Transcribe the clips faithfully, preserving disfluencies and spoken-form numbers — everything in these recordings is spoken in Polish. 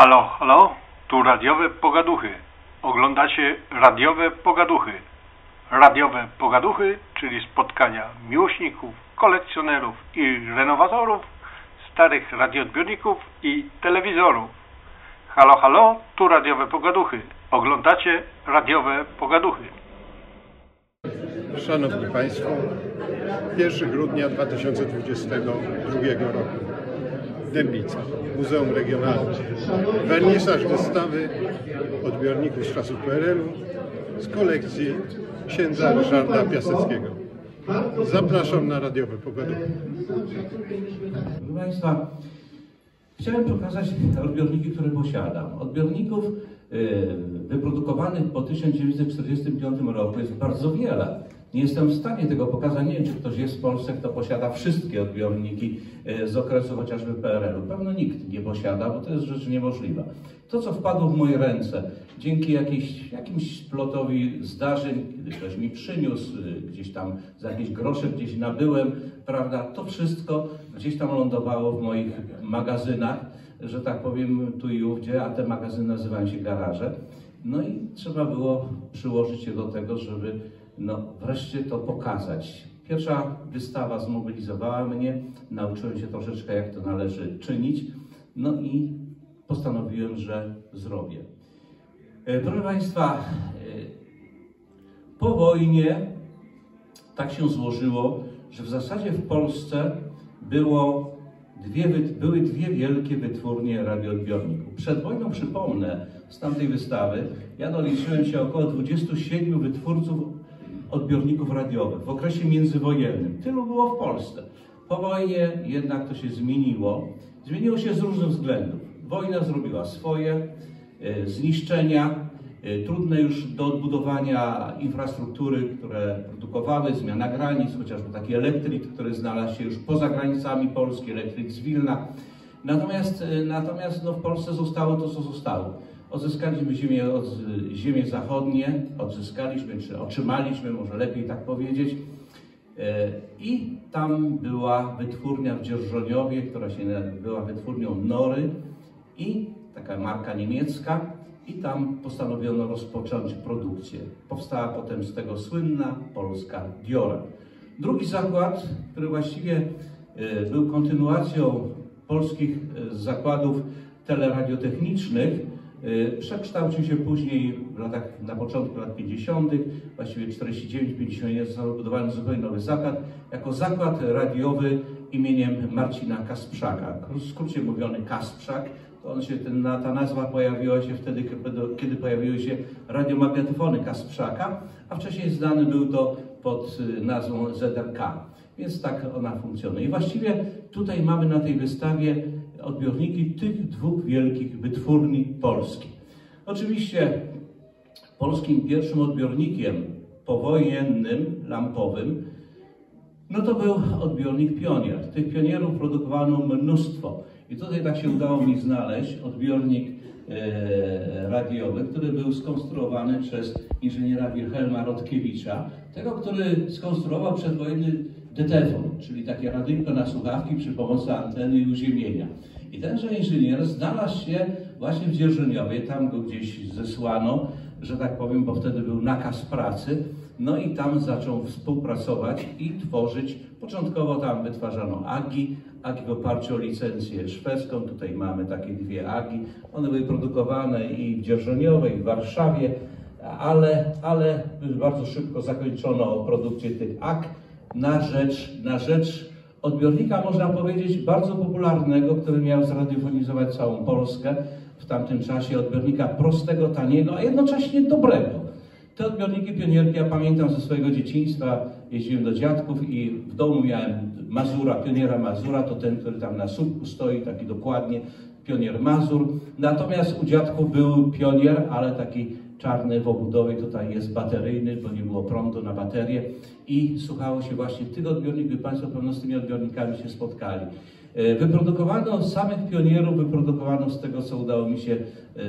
Halo, halo, tu radiowe pogaduchy. Oglądacie radiowe pogaduchy. Radiowe pogaduchy, czyli spotkania miłośników, kolekcjonerów i renowatorów, starych radioodbiorników i telewizorów. Halo, halo, tu radiowe pogaduchy. Oglądacie radiowe pogaduchy. Szanowni Państwo, pierwszego grudnia dwa tysiące dwudziestego drugiego roku. Dębica, Muzeum Regionalne. Wernisaż wystawy odbiorników z czasów P R L u z kolekcji księdza Ryszarda Piaseckiego. Zapraszam na radiowe pogaduchy. Proszę Państwa, chciałem pokazać odbiorniki, które posiadam. Odbiorników wyprodukowanych po tysiąc dziewięćset czterdziestym piątym roku jest bardzo wiele. Nie jestem w stanie tego pokazać. Nie wiem, czy ktoś jest w Polsce, kto posiada wszystkie odbiorniki z okresu chociażby P R L u. Pewno nikt nie posiada, bo to jest rzecz niemożliwa. To, co wpadło w moje ręce, dzięki jakiejś, jakimś splotowi zdarzeń, kiedy ktoś mi przyniósł, gdzieś tam za jakieś grosze gdzieś nabyłem, prawda, to wszystko gdzieś tam lądowało w moich magazynach, że tak powiem, tu i ówdzie, a te magazyny nazywają się garaże. No i trzeba było przyłożyć się do tego, żeby no, wreszcie to pokazać. Pierwsza wystawa zmobilizowała mnie, nauczyłem się troszeczkę, jak to należy czynić, no i postanowiłem, że zrobię. Proszę Państwa, po wojnie tak się złożyło, że w zasadzie w Polsce było dwie, były dwie wielkie wytwórnie radioodbiorników. Przed wojną, przypomnę, z tamtej wystawy, ja doliczyłem się około dwudziestu siedmiu wytwórców odbiorników radiowych w okresie międzywojennym. Tylu było w Polsce. Po wojnie jednak to się zmieniło. Zmieniło się z różnych względów. Wojna zrobiła swoje, e, zniszczenia, e, trudne już do odbudowania infrastruktury, które produkowały, zmiana granic, chociażby taki elektryk, który znalazł się już poza granicami Polski, elektryk z Wilna. Natomiast, e, natomiast no, w Polsce zostało to, co zostało. Odzyskaliśmy ziemię, od, ziemię zachodnie, odzyskaliśmy, czy otrzymaliśmy, może lepiej tak powiedzieć. I tam była wytwórnia w Dzierżoniowie, która się była wytwórnią Nory i taka marka niemiecka. I tam postanowiono rozpocząć produkcję. Powstała potem z tego słynna polska Diora. Drugi zakład, który właściwie był kontynuacją polskich zakładów teleradiotechnicznych, przekształcił się później w latach, na początku lat pięćdziesiątych, właściwie czterdzieści dziewięć pięćdziesiąt jeden został wybudowany zupełnie nowy zakład, jako zakład radiowy imieniem Marcina Kasprzaka. W skrócie mówiony Kasprzak, to on się, ten, ta nazwa pojawiła się wtedy, kiedy pojawiły się radiomagnetofony Kasprzaka, a wcześniej znany był to pod nazwą Z R K. Więc tak ona funkcjonuje. I właściwie tutaj mamy na tej wystawie odbiorniki tych dwóch wielkich wytwórni polskich. Oczywiście polskim pierwszym odbiornikiem powojennym, lampowym, no to był odbiornik Pionier. Tych Pionierów produkowano mnóstwo. I tutaj tak się udało mi znaleźć odbiornik e, radiowy, który był skonstruowany przez inżyniera Wilhelma Rodkiewicza, tego, który skonstruował przedwojenny detefon, czyli takie radyjko na słuchawki przy pomocy anteny i uziemienia. I tenże inżynier znalazł się właśnie w Dzierżoniowie, tam go gdzieś zesłano, że tak powiem, bo wtedy był nakaz pracy. No i tam zaczął współpracować i tworzyć. Początkowo tam wytwarzano agi, agi w oparciu o licencję szwedzką. Tutaj mamy takie dwie agi. One były produkowane i w Dzierżoniowie, i w Warszawie, ale, ale bardzo szybko zakończono produkcję tych ag na rzecz, na rzecz odbiornika, można powiedzieć, bardzo popularnego, który miał zradiofonizować całą Polskę w tamtym czasie, odbiornika prostego, taniego, a jednocześnie dobrego. Te odbiorniki Pionierki, ja pamiętam ze swojego dzieciństwa, jeździłem do dziadków i w domu miałem Mazura, Pioniera Mazura, to ten, który tam na słupku stoi, taki dokładnie, Pionier Mazur. Natomiast u dziadków był Pionier, ale taki czarny w obudowie, tutaj jest bateryjny, bo nie było prądu na baterię i słuchało się właśnie tych odbiorników. Państwo pewno z tymi odbiornikami się spotkali. Wyprodukowano samych Pionierów, wyprodukowano z tego, co udało mi się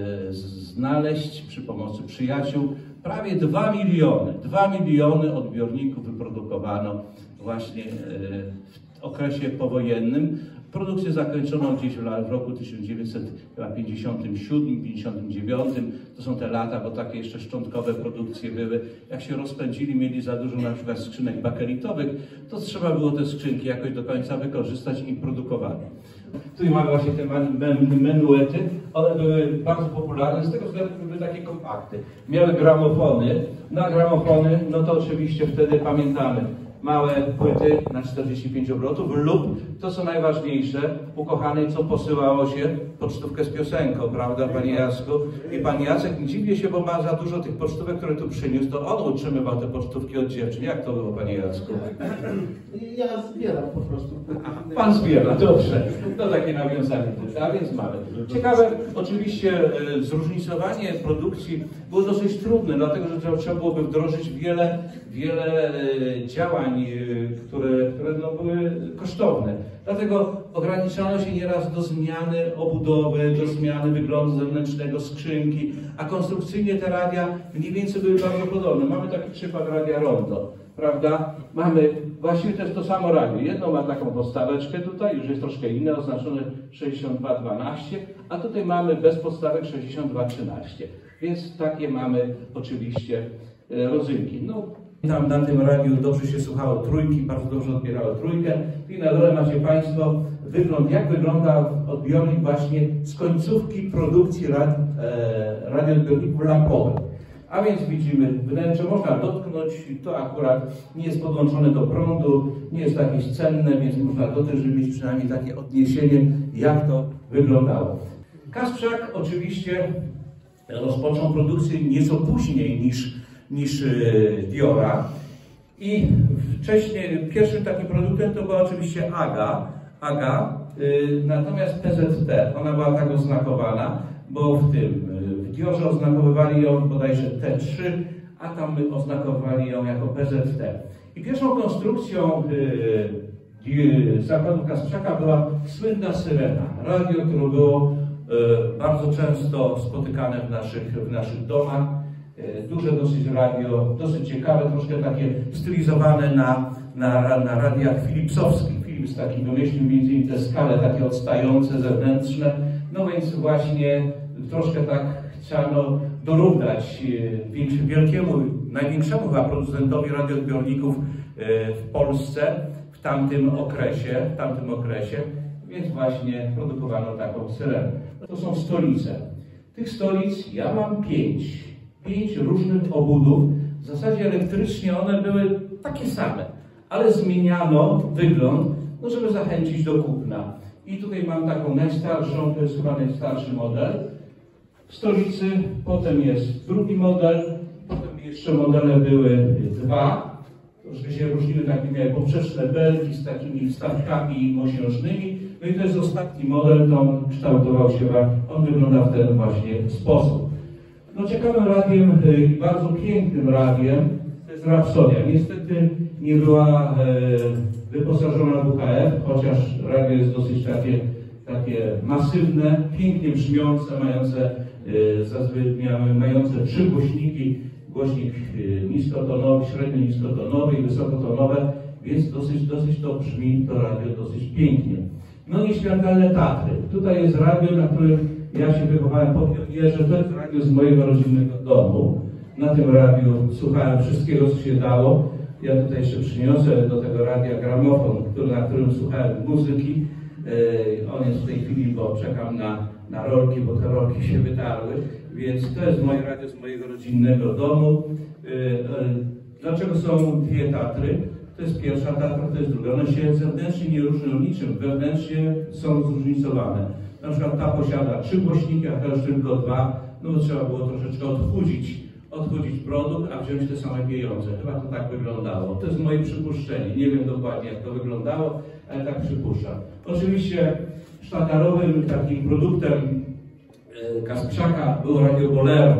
znaleźć przy pomocy przyjaciół, prawie dwa miliony. dwa miliony odbiorników wyprodukowano właśnie okresie powojennym. Produkcję zakończono gdzieś w roku tysiąc dziewięćset pięćdziesiątym siódmym pięćdziesiątym dziewiątym. To są te lata, bo takie jeszcze szczątkowe produkcje były. Jak się rozpędzili, mieli za dużo na przykład skrzynek bakelitowych, to trzeba było te skrzynki jakoś do końca wykorzystać i produkowano. Tu mamy właśnie te menuety. One były bardzo popularne z tego względu, że były takie kompakty. Miały gramofony. Na gramofony, no to oczywiście wtedy pamiętamy, małe płyty na czterdzieści pięć obrotów lub to, co najważniejsze, ukochanej, co posyłało się, pocztówkę z piosenką, prawda, panie Jacku? I pan Jacek, nie dziwię się, bo ma za dużo tych pocztówek, które tu przyniósł, to on utrzymywał te pocztówki od dziewczyn. Jak to było, panie Jacku? Ja zbieram po prostu. Pan zbiera, dobrze. To takie nawiązanie. A więc mamy. Ciekawe, oczywiście zróżnicowanie produkcji było dosyć trudne, dlatego że trzeba byłoby wdrożyć wiele, wiele działań, które, które no, były kosztowne. Dlatego ograniczano się nieraz do zmiany obudowy, do zmiany wyglądu zewnętrznego skrzynki, a konstrukcyjnie te radia mniej więcej były bardzo podobne. Mamy taki przykład radia Rondo, prawda? Mamy właściwie też to samo radio. Jedno ma taką podstaweczkę tutaj, już jest troszkę inne, oznaczone sześćdziesiąt dwa dwanaście, a tutaj mamy bez podstawek sześćdziesiąt dwa trzynaście. Więc takie mamy oczywiście rodzynki. No, tam na tym radiu dobrze się słuchało trójki, bardzo dobrze odbierało trójkę. I na dole macie Państwo wygląd, jak wygląda odbiornik właśnie z końcówki produkcji rad, e, radioodbiorników lampowych. A więc widzimy wnętrze, można dotknąć, to akurat nie jest podłączone do prądu, nie jest jakieś cenne, więc można dotyć, żeby mieć przynajmniej takie odniesienie, jak to wyglądało. Kasprzak oczywiście rozpoczął produkcję nieco później niż, niż Diora i wcześniej pierwszym takim produktem to była oczywiście Aga, Aga yy, natomiast P Z T, ona była tak oznakowana, bo w tym, w Diorze oznakowywali ją bodajże T trzy, a tam my oznakowali ją jako P Z T. I pierwszą konstrukcją yy, zakładu Kasprzaka była słynna Syrena, radio, które było yy, bardzo często spotykane w naszych, w naszych domach. Duże dosyć radio, dosyć ciekawe, troszkę takie stylizowane na, na, na radiach philipsowskich. Philips taki wymyślił między innymi te skale takie odstające, zewnętrzne. No więc właśnie troszkę tak chciano dorównać wielkiemu, największemu chyba producentowi radioodbiorników w Polsce w tamtym okresie, w tamtym okresie, więc właśnie produkowano taką Syrenę. To są stolice. Tych stolic ja mam pięć. Pięć różnych obudów. W zasadzie elektrycznie one były takie same, ale zmieniano wygląd, no żeby zachęcić do kupna. I tutaj mam taką najstarszą, to jest chyba najstarszy model w stolicy, potem jest drugi model, potem jeszcze modele były dwa, troszkę się różniły, takie miały poprzeczne belki z takimi wstawkami mosiężnymi. No i to jest ostatni model, to on kształtował się, on wygląda w ten właśnie sposób. No ciekawym radiem i bardzo pięknym radiem to jest Rapsodia. Niestety nie była e, wyposażona w U H F, chociaż radio jest dosyć takie, takie masywne, pięknie brzmiące, mające, e, zazwyczaj mające trzy głośniki, głośnik e, niskotonowy, średnio niskotonowy i wysokotonowe, więc dosyć, dosyć to brzmi, to radio dosyć pięknie. No i Śmiertelne Tatry. Tutaj jest radio, na którym ja się wychowałem po pionierze, to jest radio z mojego rodzinnego domu. Na tym radiu słuchałem wszystkiego, co się dało. Ja tutaj jeszcze przyniosę do tego radia gramofon, który, na którym słuchałem muzyki. Yy, on jest w tej chwili, bo czekam na, na rolki, bo te rolki się wytarły. Więc to jest moje radio z mojego rodzinnego domu. Yy, yy, dlaczego są dwie Tatry? To jest pierwsza Tatra, to jest druga. One się zewnętrznie nie różnią niczym, wewnętrznie są zróżnicowane. Na przykład ta posiada trzy głośniki, a ta już tylko dwa, no bo trzeba było troszeczkę odchudzić, odchudzić produkt, a wziąć te same pieniądze. Chyba to tak wyglądało. To jest moje przypuszczenie. Nie wiem dokładnie, jak to wyglądało, ale tak przypuszczam. Oczywiście sztandarowym takim produktem Kasprzaka było radio Bolero.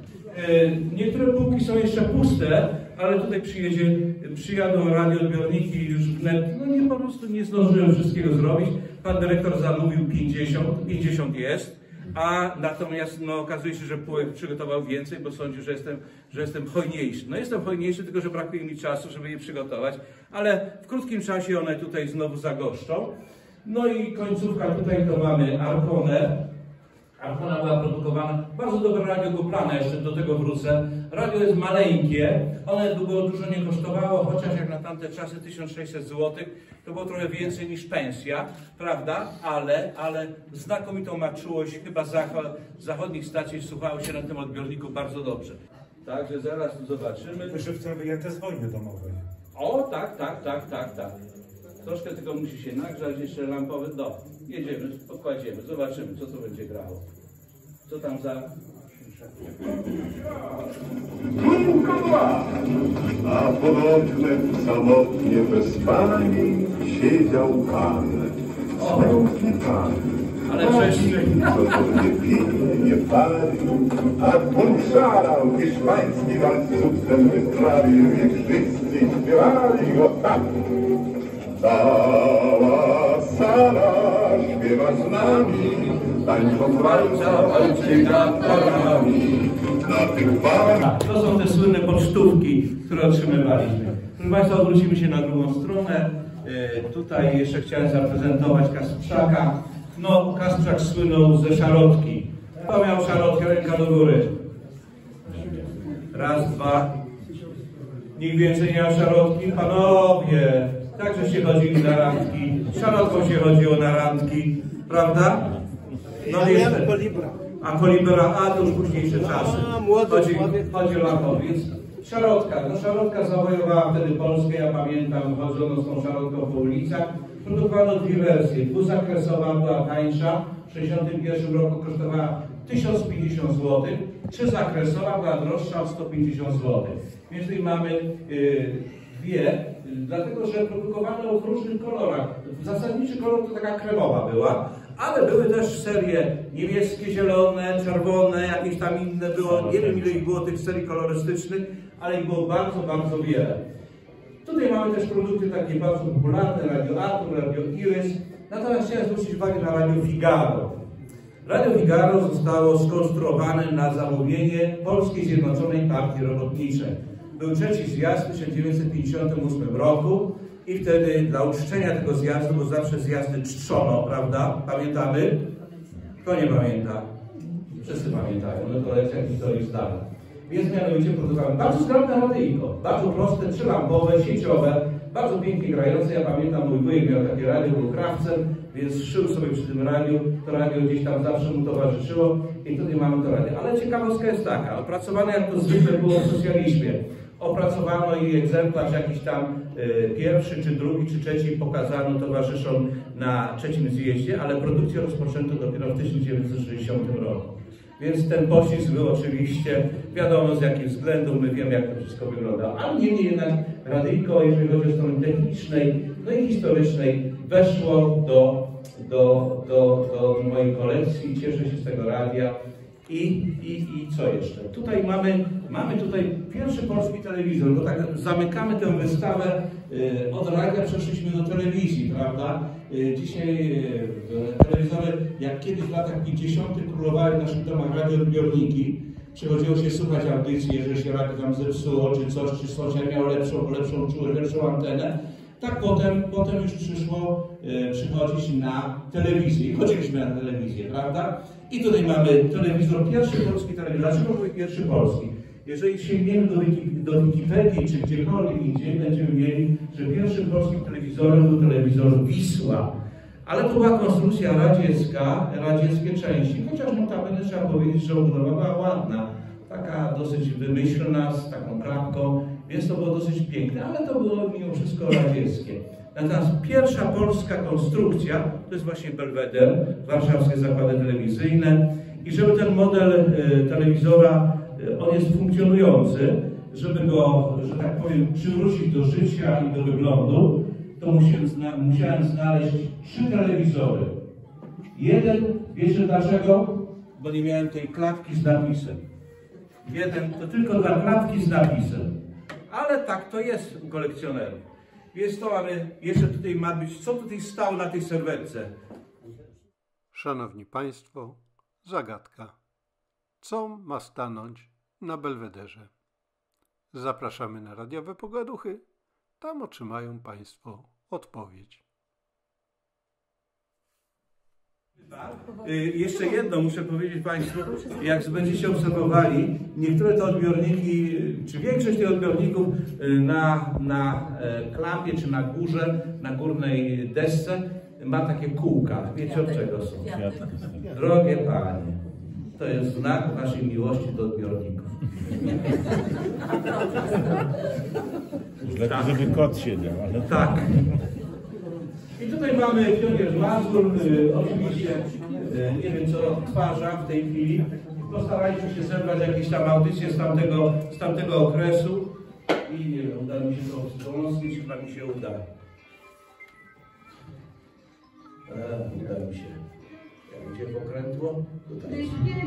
Niektóre półki są jeszcze puste, ale tutaj przyjedzie, przyjadą radioodbiorniki już wnet, no nie, po prostu nie zdążyłem wszystkiego zrobić. Pan dyrektor zamówił pięćdziesiąt, pięćdziesiąt jest, a natomiast no, okazuje się, że Półek przygotował więcej, bo sądził, że jestem, że jestem hojniejszy. No jestem hojniejszy, tylko że brakuje mi czasu, żeby je przygotować, ale w krótkim czasie one tutaj znowu zagoszczą. No i końcówka tutaj to mamy Arkonę. Arkona była produkowana, bardzo dobre radio Goplana, jeszcze do tego wrócę. Radio jest maleńkie, one było dużo nie kosztowało, chociaż jak na tamte czasy tysiąc sześćset złotych, to było trochę więcej niż pensja, prawda? Ale, ale znakomitą ma czułość, chyba zachod, zachodnich stacji słuchało się na tym odbiorniku bardzo dobrze. Także zaraz tu zobaczymy. To szybce wyjęte z wojny domowej. O, tak, tak, tak, tak, tak. Troszkę tylko musi się nagrzać, jeszcze lampowy. No, jedziemy, podkładziemy, zobaczymy, co to będzie grało. Co tam za... A pod oknem samotnie bez pani siedział pan. Smętny pan. Ale wcześniej... Co to nie pije, nie pali, a on szalał hiszpański wals substępny sprawił, jak wszyscy śpiewali go tak. Cała sala śpiewa z nami, tańczą walca, walczy nad parami. Na tych parach. To są te słynne pocztówki, które otrzymywaliśmy. Proszę Państwa, odwrócimy się na drugą stronę. E, tutaj jeszcze chciałem zaprezentować Kasprzaka. No, Kasprzak słynął ze szarotki. Kto miał szarotkę? Ręka do góry. Raz, dwa. Nikt więcej nie miał szarotki? Panowie! Także się chodzili na randki. Szarotką się chodziło na randki. Prawda? No jeszcze. A kolibra, a to już późniejsze czasy. Chodzi, chodzi o lakowiec. Szarotka. No szarotka zawojowała wtedy Polskę. Ja pamiętam, chodzono z tą szarotką po ulicach. Produkowano dwie wersje. Dwuzakresowa była tańsza. W tysiąc dziewięćset sześćdziesiątym pierwszym roku kosztowała tysiąc pięćdziesiąt złotych. Trzydwuzakresowa była droższa o sto pięćdziesiąt złotych. Więc tutaj mamy yy, dwie, dlatego że produkowano w różnych kolorach. Zasadniczy kolor to taka kremowa była, ale były też serie niebieskie, zielone, czerwone, jakieś tam inne było. Nie wiem, ile ich było tych serii kolorystycznych, ale ich było bardzo, bardzo wiele. Tutaj mamy też produkty takie bardzo popularne, Radio Atom, Radio Iris. Natomiast chciałem zwrócić uwagę na Radio Figaro. Radio Figaro zostało skonstruowane na zamówienie Polskiej Zjednoczonej Partii Robotniczej. Był trzeci zjazd w tysiąc dziewięćset pięćdziesiątym ósmym roku i wtedy dla uczczenia tego zjazdu, bo zawsze zjazdy czczono, prawda? Pamiętamy? Kto nie pamięta? Wszyscy pamiętają, no to lekcja historii zdalna. Więc mianowicie produkowałem bardzo skromne radyjko, bardzo proste, trzylampowe, sieciowe, bardzo pięknie grające. Ja pamiętam, mój wujek miał takie radio, był krawcem, więc szył sobie przy tym radiu, to radio gdzieś tam zawsze mu towarzyszyło i tutaj mamy to radio. Ale ciekawostka jest taka, opracowane jak to zwykle było w socjalizmie. Opracowano i egzemplarz jakiś tam y, pierwszy, czy drugi, czy trzeci pokazano towarzyszom na trzecim zjeździe, ale produkcję rozpoczęto dopiero w tysiąc dziewięćset sześćdziesiątym roku. Więc ten pościsk był oczywiście, wiadomo z jakich względów, my wiemy jak to wszystko wygląda, ale niemniej jednak radyjko, jeżeli chodzi o stronę technicznej, no i historycznej, weszło do, do, do, do mojej kolekcji, cieszę się z tego radia. I, i, I co jeszcze? Tutaj mamy, mamy tutaj pierwszy polski telewizor, bo tak zamykamy tę wystawę, y, od radia przeszliśmy do telewizji, prawda? Y, dzisiaj y, telewizory, jak kiedyś w latach pięćdziesiątych królowały w naszych domach radioodbiorniki, przychodziło się słuchać audycji, jeżeli się radio tam zepsuło, czy coś, czy sąsiad miał lepszą, lepszą, lepszą antenę. Tak potem, potem już przyszło y, przychodzić na telewizję. I chodziliśmy na telewizję, prawda? I tutaj mamy telewizor, pierwszy polski telewizor. Dlaczego był pierwszy polski? Jeżeli sięgniemy do, Wiki, do Wikipedii czy gdziekolwiek indziej, będziemy mieli, że pierwszym polskim telewizorem był telewizor Wisła. Ale to była konstrukcja radziecka, radzieckie części. Chociaż notabene trzeba powiedzieć, że obudowa była ładna. Taka dosyć wymyślna, z taką klapką, więc to było dosyć piękne, ale to było mimo wszystko radzieckie. Natomiast pierwsza polska konstrukcja to jest właśnie Belweder, warszawskie zakłady telewizyjne. I żeby ten model y, telewizora, y, on jest funkcjonujący, żeby go, że tak powiem, przywrócić do życia i do wyglądu, to musiałem, zna musiałem znaleźć trzy telewizory. Jeden, wiecie dlaczego? Bo nie miałem tej klatki z napisem. Jeden to tylko dla klatki z napisem. Ale tak to jest u kolekcjonerów. Więc to mamy, jeszcze tutaj ma być, co tutaj stało na tej serwerce? Szanowni Państwo, Zagadka. Co ma stanąć na Belwederze? Zapraszamy na radiowe pogaduchy. Tam otrzymają Państwo odpowiedź. Jeszcze jedno muszę powiedzieć Państwu, jak będziecie obserwowali, niektóre te odbiorniki, czy większość tych odbiorników na, na klapie, czy na górze, na górnej desce ma takie kółka. Wiecie od czego są? Drogie Panie, to jest znak naszej miłości do odbiorników. Lepiej, żeby kot siedział, ale... Tak. I tutaj mamy Piotr Mazur, y, oczywiście y, nie wiem co odtwarza w tej chwili. Postarajcie się zebrać jakieś tam audycje z tamtego, z tamtego okresu i nie wiem, uda mi się to wstrząsnąć, chyba mi się uda. E, uda mi się. Jak gdzie pokrętło? Tutaj.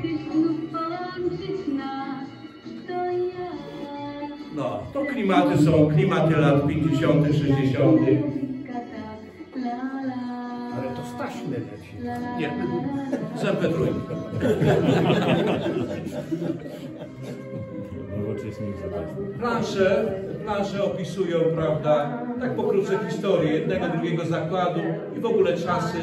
No, to klimaty są klimaty lat pięćdziesiątych, sześćdziesiątych. Ale to staśmy leci. Nie, z em pe trzy. Plansze, plansze opisują, prawda, tak pokrótce historię jednego, drugiego zakładu i w ogóle czasy,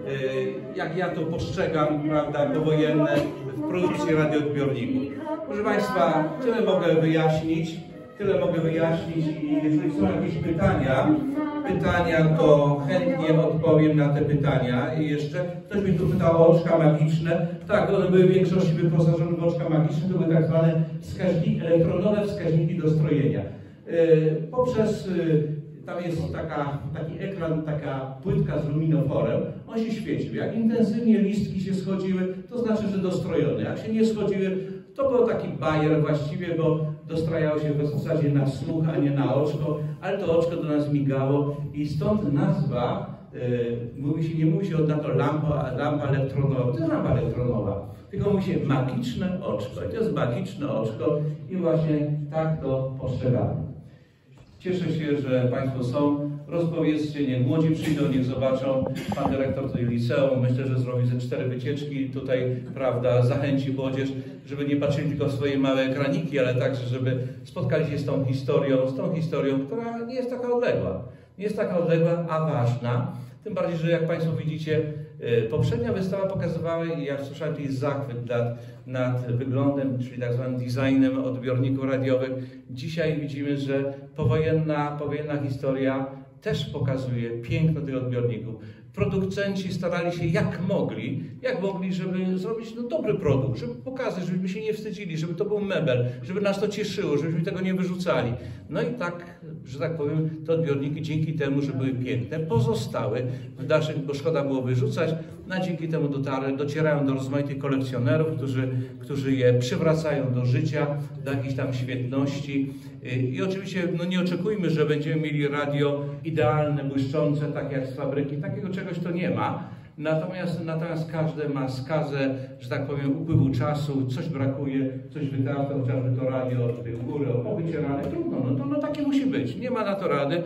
jak ja to postrzegam, prawda, powojenne w produkcji radioodbiorników. Proszę Państwa, tyle mogę wyjaśnić, tyle mogę wyjaśnić i jeżeli są jakieś pytania, pytania, to chętnie odpowiem na te pytania. I jeszcze ktoś mi tu pytał o oczka magiczne. Tak, one były w większości wyposażone w oczka magiczne, to były tak zwane wskaźniki, elektronowe wskaźniki dostrojenia. Yy, poprzez, yy, tam jest taka, taki ekran, taka płytka z luminoforem, on się świecił. Jak intensywnie listki się schodziły, to znaczy, że dostrojone. Jak się nie schodziły, to był taki bajer właściwie, bo dostrajało się w zasadzie na słuch, a nie na oczko, ale to oczko do nas migało i stąd nazwa, yy, mówi się, nie mówi się na to lampa, lampa elektronowa, to jest lampa elektronowa, tylko mówi się magiczne oczko. I to jest magiczne oczko i właśnie tak to postrzegamy. Cieszę się, że Państwo są. Rozpowiedzcie, niech młodzi przyjdą, niech zobaczą. Pan dyrektor tutaj liceum, myślę, że zrobi ze cztery wycieczki. Tutaj, prawda, zachęci młodzież, żeby nie patrzyli tylko w swoje małe ekraniki, ale także, żeby spotkali się z tą historią, z tą historią, która nie jest taka odległa. Nie jest taka odległa, a ważna. Tym bardziej, że jak Państwo widzicie, poprzednia wystawa pokazywała, i ja słyszałem tutaj zachwyt nad, nad wyglądem, czyli tak zwanym designem odbiorników radiowych. Dzisiaj widzimy, że powojenna, powojenna historia też pokazuje piękno tych odbiorników. Producenci starali się jak mogli, jak mogli, żeby zrobić no, dobry produkt, żeby pokazać, żebyśmy się nie wstydzili, żeby to był mebel, żeby nas to cieszyło, żebyśmy tego nie wyrzucali. No i tak, że tak powiem, te odbiorniki dzięki temu, że były piękne, pozostały w dalszym, bo szkoda było wyrzucać, no dzięki temu dotarły, docierają do rozmaitych kolekcjonerów, którzy, którzy je przywracają do życia, do jakiejś tam świetności. I oczywiście no nie oczekujmy, że będziemy mieli radio idealne, błyszczące, tak jak z fabryki. Takiego czegoś to nie ma. Natomiast, natomiast każde ma skazę, że tak powiem, upływu czasu, coś brakuje, coś wytarto, chociażby to radio od tej góry, powycierane. Trudno, no to no, takie musi być. Nie ma na to rady.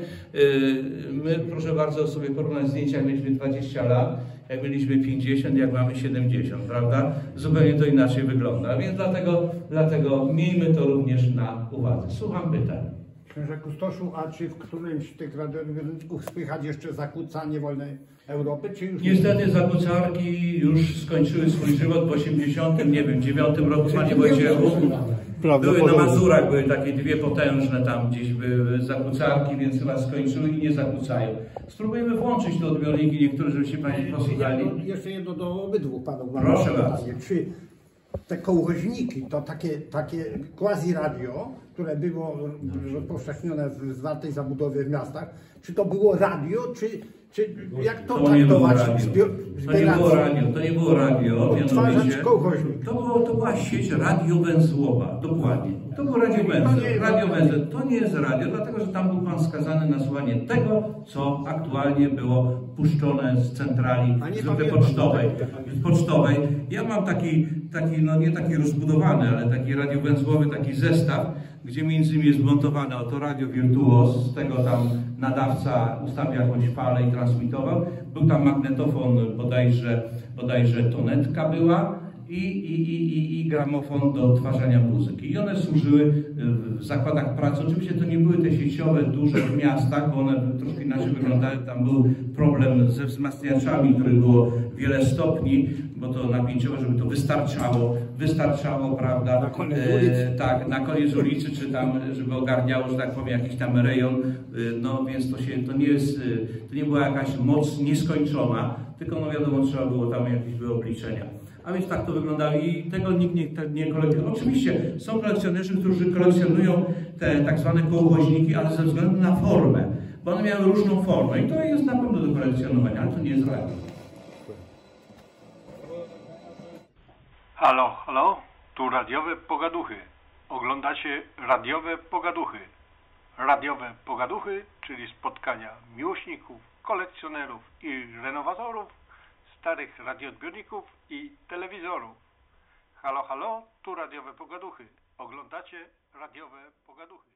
My, proszę bardzo, sobie porównać zdjęcia, jak mieliśmy dwadzieścia lat, jak mieliśmy pięćdziesiąt, jak mamy siedemdziesiąt, prawda? Zupełnie to inaczej wygląda. Więc dlatego, dlatego miejmy to również na uwadze. Słucham pytań. Księże Kustoszu, a czy w którymś z tych radioodbiorników słychać jeszcze zakłócanie wolnej Europy, czy już Niestety zakłócarki już skończyły swój żywot w osiemdziesiątym, nie wiem, dziewiątym roku, Panie Wojciechu. Były na Mazurach, były takie dwie potężne tam gdzieś były zakłócarki, więc chyba skończyły i nie zakłócają. Spróbujemy włączyć te odbiorniki, niektóre, żebyście Państwo posłuchali. Jedno, jeszcze jedno do obydwu Panów. Proszę bardzo. Czy te kołchoźniki to takie, takie quasi-radio, które było rozpowszechnione w zwartej zabudowie w miastach, czy to było radio, czy, czy jak to, to nie było traktować? radio. Zbior, to nie było radio, to nie było radio, odtwarzać kołchoźnik. To, było, to była sieć radiowęzłowa, dokładnie. To było radiowęzeł, radiowęzeł. To nie jest radio, dlatego że tam był Pan skazany na słuchanie tego, co aktualnie było puszczone z centrali zwykle pocztowej. pocztowej. Ja mam taki, taki, no nie taki rozbudowany, ale taki radiowęzłowy, taki zestaw, gdzie między innymi jest zmontowane oto radio Virtuos, z tego tam nadawca ustawiał jakąś falę i transmitował. Był tam magnetofon, bodajże, bodajże tonetka była i, i, i, i gramofon do odtwarzania muzyki. I one służyły w zakładach pracy. Oczywiście to nie były te sieciowe, duże w miastach, bo one troszkę inaczej wyglądały. Tam był problem ze wzmacniaczami, których było wiele stopni, bo to napięciowe, żeby to wystarczało, wystarczało, prawda? Na koniec ulicy. E, tak, na koniec ulicy, czy tam, żeby ogarniało, że tak powiem, jakiś tam rejon. E, no więc to się, to nie jest, to nie była jakaś moc nieskończona, tylko no wiadomo, trzeba było tam jakieś były obliczenia. A więc tak to wyglądało i tego nikt nie, nie kolekcjonuje. Oczywiście są kolekcjonerzy, którzy kolekcjonują te tak zwane kołchoźniki, ale ze względu na formę, bo one miały różną formę i to jest na pewno do kolekcjonowania, ale to nie jest radio. Halo, halo, tu radiowe pogaduchy. Oglądacie radiowe pogaduchy. Radiowe pogaduchy, czyli spotkania miłośników, kolekcjonerów i renowatorów starych radioodbiorników i telewizorów. Halo, halo, tu radiowe pogaduchy. Oglądacie radiowe pogaduchy.